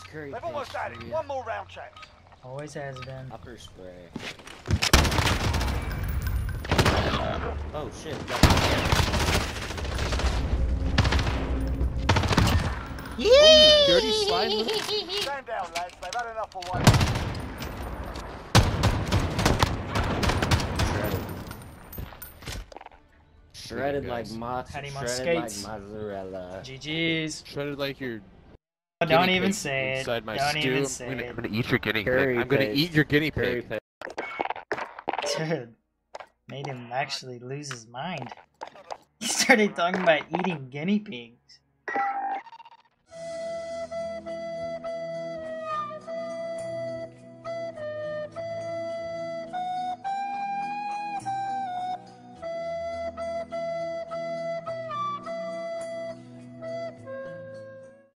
Curry They've almost had it. One more round, chaps. Always has been. Upper spray. Oh shit. Yee! Dirty slide. Stand down, lads. They've had enough for one. Shredded like Had him on shredded skates. like mozzarella. GG's. Shredded like your. Oh, don't guinea even pig say it. inside my Don't stew. even say I'm it. gonna eat your guinea Curry pig. I'm gonna paste. eat your guinea Curry pig. paste. Dude, made him actually lose his mind. He started talking about eating guinea pigs.